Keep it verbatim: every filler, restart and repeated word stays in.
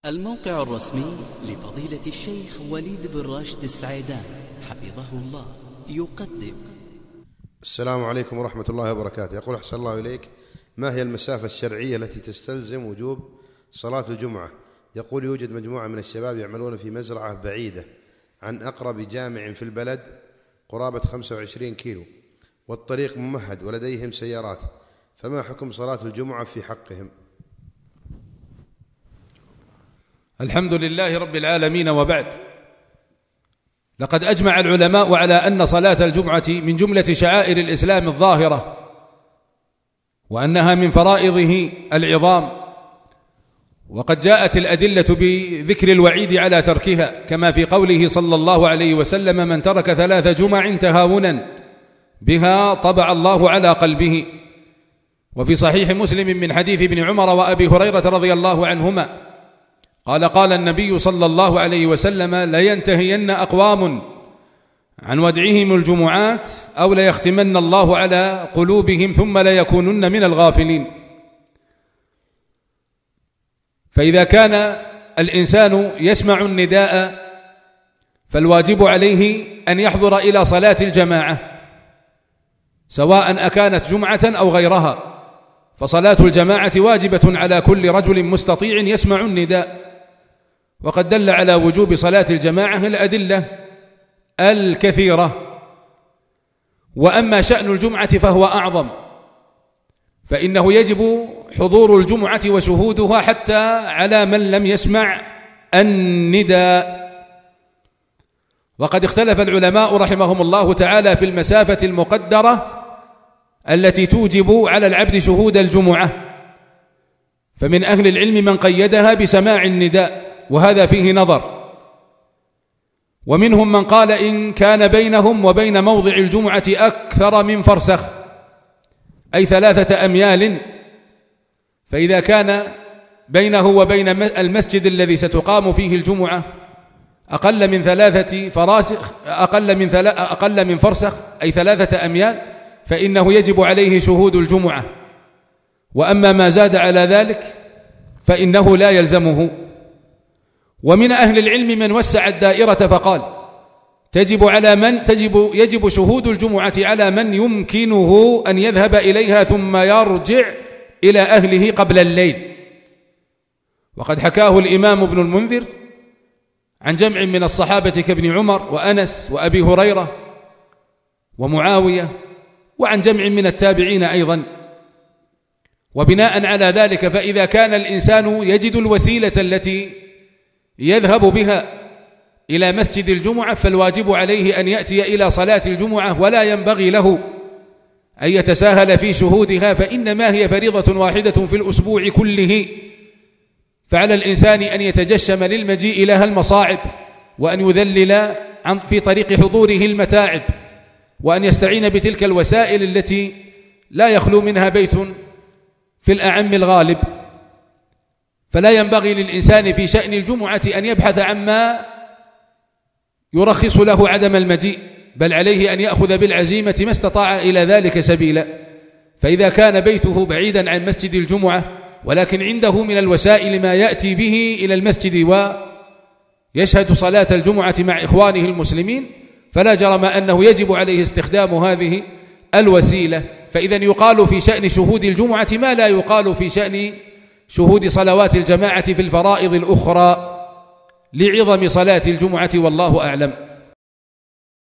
الموقع الرسمي لفضيلة الشيخ وليد بن راشد السعيدان حفظه الله يقدم. السلام عليكم ورحمة الله وبركاته. يقول أحسن الله إليك، ما هي المسافة الشرعية التي تستلزم وجوب صلاة الجمعة؟ يقول يوجد مجموعة من الشباب يعملون في مزرعة بعيدة عن أقرب جامع في البلد قرابة خمسة وعشرين كيلو، والطريق ممهد ولديهم سيارات، فما حكم صلاة الجمعة في حقهم؟ الحمد لله رب العالمين، وبعد، لقد أجمع العلماء على أن صلاة الجمعة من جملة شعائر الإسلام الظاهرة، وأنها من فرائضه العظام، وقد جاءت الأدلة بذكر الوعيد على تركها، كما في قوله صلى الله عليه وسلم: من ترك ثلاث جمع تهاونا بها طبع الله على قلبه. وفي صحيح مسلم من حديث ابن عمر وأبي هريرة رضي الله عنهما قال: قال النبي صلى الله عليه وسلم: لينتهين أقوام عن ودعهم الجمعات أو ليختمن الله على قلوبهم ثم ليكونن من الغافلين. فإذا كان الإنسان يسمع النداء فالواجب عليه أن يحضر إلى صلاة الجماعة، سواء أكانت جمعة أو غيرها، فصلاة الجماعة واجبة على كل رجل مستطيع يسمع النداء. وقد دل على وجوب صلاة الجماعة الأدلة الكثيرة. وأما شأن الجمعة فهو أعظم، فإنه يجب حضور الجمعة وشهودها حتى على من لم يسمع النداء. وقد اختلف العلماء رحمهم الله تعالى في المسافة المقدرة التي توجب على العبد شهود الجمعة، فمن أهل العلم من قيدها بسماع النداء، وهذا فيه نظر، ومنهم من قال إن كان بينهم وبين موضع الجمعة أكثر من فرسخ، أي ثلاثة أميال، فإذا كان بينه وبين المسجد الذي ستقام فيه الجمعة أقل من ثلاثة فراسخ أقل من ثلا أقل من فرسخ أي ثلاثة أميال، فإنه يجب عليه شهود الجمعة. وأما ما زاد على ذلك فإنه لا يلزمه. ومن أهل العلم من وسع الدائرة فقال: تجب على من تجب يجب شهود الجمعة على من يمكنه أن يذهب إليها ثم يرجع إلى أهله قبل الليل. وقد حكاه الإمام ابن المنذر عن جمع من الصحابة كابن عمر وأنس وأبي هريرة ومعاوية، وعن جمع من التابعين أيضا. وبناء على ذلك فإذا كان الإنسان يجد الوسيلة التي يذهب بها إلى مسجد الجمعة فالواجب عليه أن يأتي إلى صلاة الجمعة، ولا ينبغي له أن يتساهل في شهودها، فإنما هي فريضة واحدة في الأسبوع كله، فعلى الإنسان أن يتجشم للمجيء لها المصاعب، وأن يذلل في طريق حضوره المتاعب، وأن يستعين بتلك الوسائل التي لا يخلو منها بيت في الأعم الغالب. فلا ينبغي للإنسان في شأن الجمعة أن يبحث عما يرخص له عدم المجيء، بل عليه أن يأخذ بالعزيمة ما استطاع إلى ذلك سبيلا. فإذا كان بيته بعيدا عن مسجد الجمعة ولكن عنده من الوسائل ما يأتي به إلى المسجد ويشهد صلاة الجمعة مع إخوانه المسلمين، فلا جرم أنه يجب عليه استخدام هذه الوسيلة. فإذا يقال في شأن شهود الجمعة ما لا يقال في شأن شهود صلوات الجماعة في الفرائض الأخرى لعظم صلاة الجمعة، والله أعلم.